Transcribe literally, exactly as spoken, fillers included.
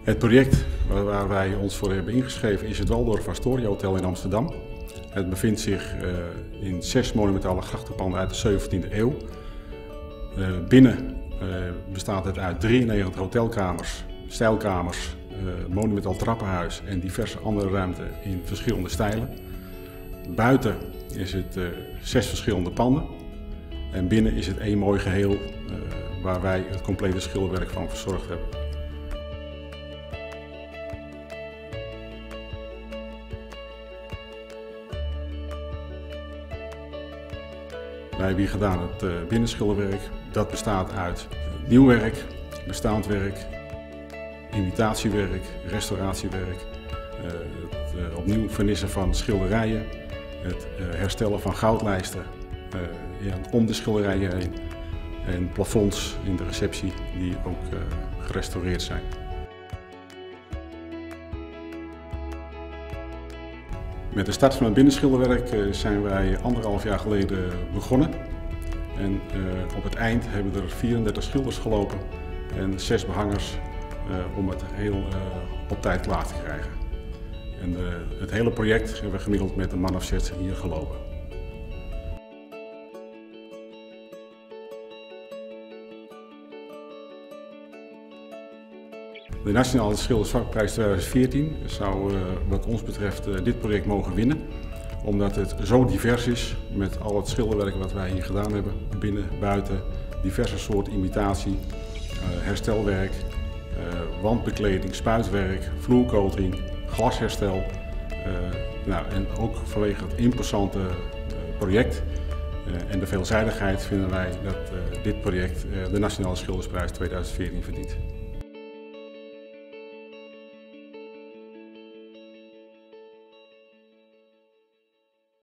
Het project waar wij ons voor hebben ingeschreven is het Waldorf Astoria Hotel in Amsterdam. Het bevindt zich uh, in zes monumentale grachtenpanden uit de zeventiende eeuw. Uh, binnen uh, bestaat het uit drieënnegentig hotelkamers, stijlkamers, uh, monumentaal trappenhuis en diverse andere ruimten in verschillende stijlen. Buiten is het uh, zes verschillende panden en binnen is het één mooi geheel uh, waar wij het complete schilderwerk van verzorgd hebben. Wij hebben hier gedaan het uh, binnenschilderwerk. Dat bestaat uit nieuw werk, bestaand werk, imitatiewerk, restauratiewerk, uh, het uh, opnieuw vernissen van schilderijen, het uh, herstellen van goudlijsten uh, ja, om de schilderijen heen en plafonds in de receptie die ook uh, gerestaureerd zijn. Met de start van het binnenschilderwerk zijn wij anderhalf jaar geleden begonnen. En uh, op het eind hebben er vierendertig schilders gelopen en zes behangers uh, om het heel uh, op tijd klaar te krijgen. En uh, het hele project hebben we gemiddeld met een man of zes hier gelopen. De Nationale Schildersvakprijs tweeduizend veertien zou uh, wat ons betreft uh, dit project mogen winnen. Omdat het zo divers is met al het schilderwerk wat wij hier gedaan hebben. Binnen, buiten, diverse soorten imitatie, uh, herstelwerk, uh, wandbekleding, spuitwerk, vloercoating, glasherstel. Uh, nou, en ook vanwege het imposante uh, project uh, en de veelzijdigheid vinden wij dat uh, dit project uh, de Nationale Schildersprijs tweeduizend veertien verdient.